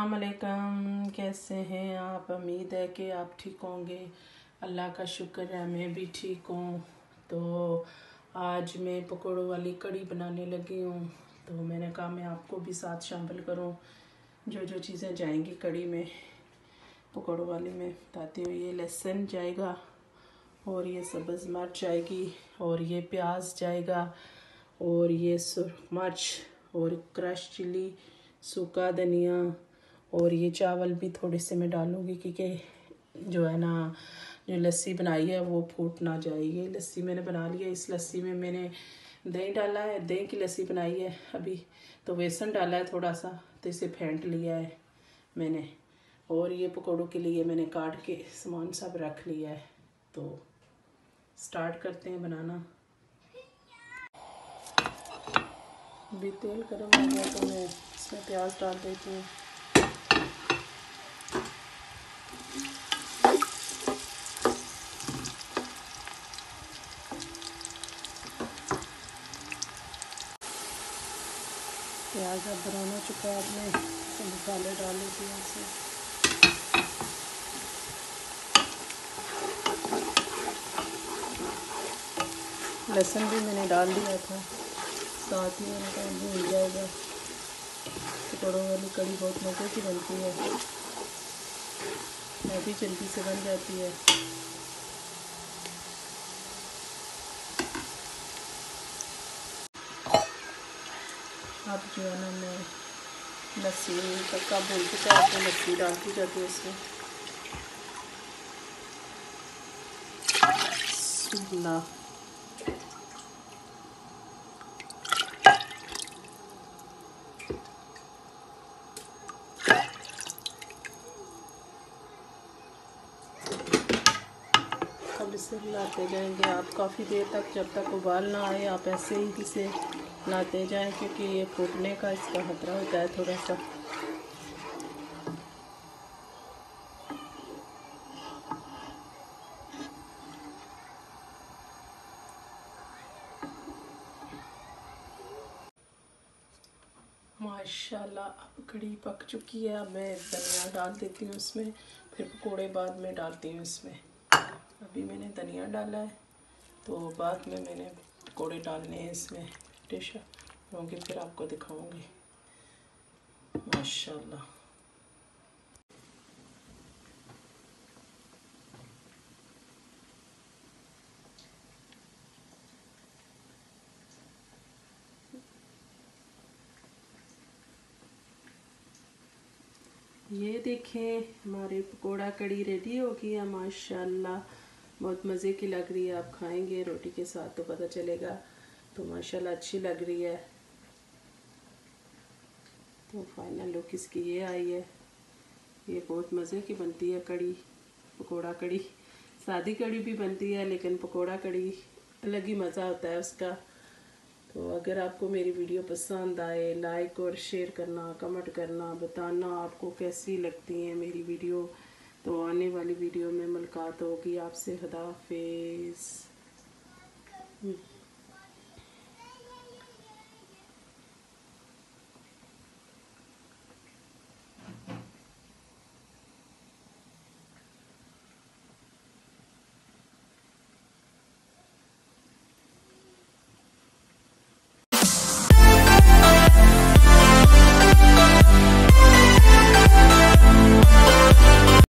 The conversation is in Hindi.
अस्सलाम वालेकुम। कैसे हैं आप? उम्मीद है कि आप ठीक होंगे। अल्लाह का शुक्र है मैं भी ठीक हूँ। तो आज मैं पकौड़ों वाली कड़ी बनाने लगी हूँ। तो मैंने कहा मैं आपको भी साथ शामिल करूँ। जो जो चीज़ें जाएंगी कड़ी में, पकौड़ों वाली में बताती हूँ। ये लहसुन जाएगा और ये सब्ज़ मिर्च जाएगी और ये प्याज जाएगा और ये सुरख मिर्च और क्रश चिली, सूखा धनिया और ये चावल भी थोड़े से मैं डालूँगी क्योंकि जो है ना, जो लस्सी बनाई है वो फूट ना जाए। ये लस्सी मैंने बना लिया। इस लस्सी में मैंने दही डाला है, दही की लस्सी बनाई है अभी। तो बेसन डाला है थोड़ा सा, तो इसे फेंट लिया है मैंने। और ये पकौड़ों के लिए मैंने काट के सामान सब रख लिया है। तो स्टार्ट करते हैं बनाना। अभी तेल गर्म हो गया तो मैं इसमें प्याज डाल देती हूँ। प्याज अब ब्राउन हो चुका है। अब मैं मसाले डाल देती हूँ इसमें। लहसुन भी मैंने डाल दिया था, साथ ही मैंने कहा भून जाएगा। पकौड़ों वाली कड़ी बहुत मज़े की बनती है, भी जल्दी से बन जाती है। अब जो है ना, मैं लस्सी तड़का भून चुका है तो लस्सी डालती जाती है इसमें। बिस्मिल्लाह। अब इसे हिलाते जाएंगे आप काफ़ी देर तक, जब तक उबाल ना आए। आप ऐसे ही इसे हिलाते जाएं क्योंकि ये फूटने का इसका खतरा होता है थोड़ा सा। माशाल्लाह अब कड़ी पक चुकी है। अब मैं धनिया डाल देती हूँ इसमें, फिर पकौड़े बाद में डालती हूँ इसमें। अभी मैंने धनिया डाला है तो बाद में मैंने पकौड़े डालने हैं इसमें। डिश होंगे फिर आपको दिखाऊंगी। माशाल्लाह ये देखें, हमारे पकोड़ा कड़ी रेडी हो गई है। माशाल्लाह बहुत मज़े की लग रही है। आप खाएंगे रोटी के साथ तो पता चलेगा। तो माशाल्लाह अच्छी लग रही है। तो फाइनल लुक इसकी ये आई है। ये बहुत मज़े की बनती है कड़ी, पकोड़ा कड़ी। सादी कड़ी भी बनती है लेकिन पकोड़ा कड़ी अलग ही मज़ा होता है उसका। तो अगर आपको मेरी वीडियो पसंद आए, लाइक और शेयर करना, कमेंट करना, बताना आपको कैसी लगती है मेरी वीडियो। तो आने वाली वीडियो में मुलाकात होगी आपसे। खुदा हाफिज़।